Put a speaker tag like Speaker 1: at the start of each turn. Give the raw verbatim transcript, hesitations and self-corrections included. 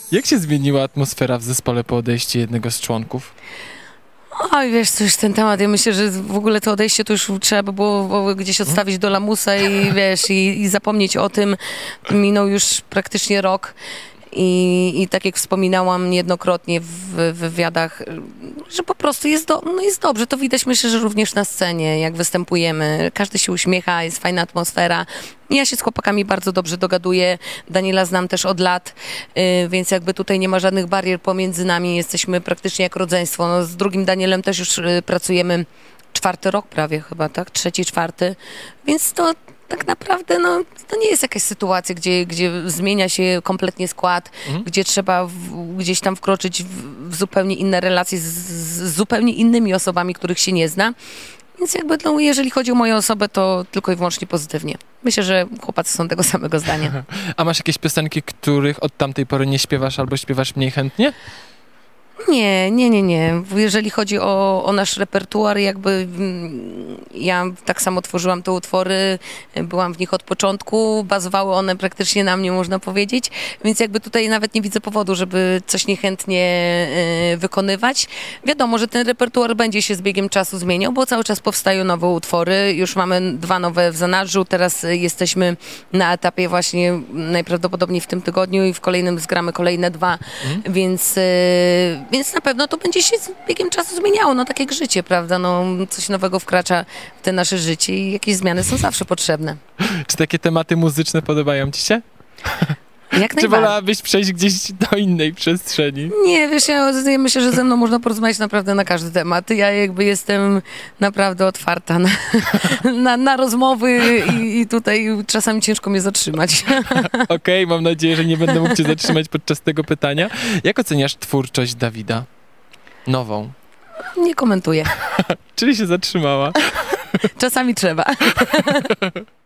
Speaker 1: Jak się zmieniła atmosfera w zespole po odejściu jednego z członków?
Speaker 2: Oj, wiesz, coś ten temat, ja myślę, że w ogóle to odejście to już trzeba by było gdzieś odstawić do lamusa i wiesz, i, i zapomnieć o tym. Minął już praktycznie rok. I, I tak jak wspominałam niejednokrotnie w, w wywiadach, że po prostu jest, do, no jest dobrze. To widać, myślę, że również na scenie, jak występujemy. Każdy się uśmiecha, jest fajna atmosfera. Ja się z chłopakami bardzo dobrze dogaduję. Daniela znam też od lat, yy, więc jakby tutaj nie ma żadnych barier pomiędzy nami. Jesteśmy praktycznie jak rodzeństwo. No, z drugim Danielem też już yy, pracujemy czwarty rok prawie chyba, tak? Trzeci, czwarty. Więc to tak naprawdę no, to nie jest jakaś sytuacja, gdzie, gdzie zmienia się kompletnie skład, mhm. gdzie trzeba w, gdzieś tam wkroczyć w, w zupełnie inne relacje z, z zupełnie innymi osobami, których się nie zna. Więc jakby, no, jeżeli chodzi o moją osobę, to tylko i wyłącznie pozytywnie. Myślę, że chłopacy są tego samego zdania.
Speaker 1: A masz jakieś piosenki, których od tamtej pory nie śpiewasz albo śpiewasz mniej chętnie?
Speaker 2: Nie, nie, nie, nie. Jeżeli chodzi o, o nasz repertuar, jakby ja tak samo tworzyłam te utwory, byłam w nich od początku, bazowały one praktycznie na mnie, można powiedzieć, więc jakby tutaj nawet nie widzę powodu, żeby coś niechętnie y, wykonywać. Wiadomo, że ten repertuar będzie się z biegiem czasu zmieniał, bo cały czas powstają nowe utwory, już mamy dwa nowe w zanadrzu, teraz jesteśmy na etapie właśnie najprawdopodobniej w tym tygodniu i w kolejnym zgramy kolejne dwa, mhm. więc... Y, Więc na pewno to będzie się z biegiem czasu zmieniało, no tak jak życie, prawda? No, coś nowego wkracza w te nasze życie i jakieś zmiany są zawsze potrzebne.
Speaker 1: Czy takie tematy muzyczne podobają ci się?
Speaker 2: Jak
Speaker 1: Czy wolałabyś przejść gdzieś do innej przestrzeni?
Speaker 2: Nie, wiesz, ja, ja myślę, że ze mną można porozmawiać naprawdę na każdy temat. Ja jakby jestem naprawdę otwarta na, na, na rozmowy i, i tutaj czasami ciężko mnie zatrzymać.
Speaker 1: Okej, okay, mam nadzieję, że nie będę mógł cię zatrzymać podczas tego pytania. Jak oceniasz twórczość Dawida? Nową.
Speaker 2: Nie komentuję.
Speaker 1: Czyli się zatrzymała.
Speaker 2: Czasami trzeba.